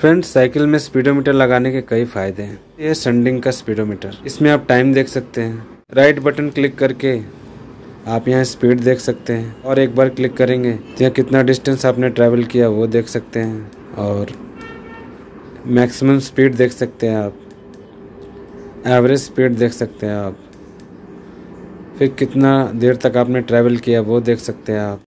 Friends, cycle में speedometer लगाने के कई फायदे हैं। यह है सनडिंग का स्पीडोमीटर। इसमें आप टाइम देख सकते हैं। राइट बटन क्लिक करके आप यहाँ स्पीड देख सकते हैं और एक बार क्लिक करेंगे तो यहाँ कितना डिस्टेंस आपने ट्रैवल किया वो देख सकते हैं और मैक्सिमम स्पीड देख सकते हैं आप, एवरेज स्पीड देख सकते हैं आप, फिर कितना देर तक आपने ट्रैवल किया वो देख सकते हैं आप।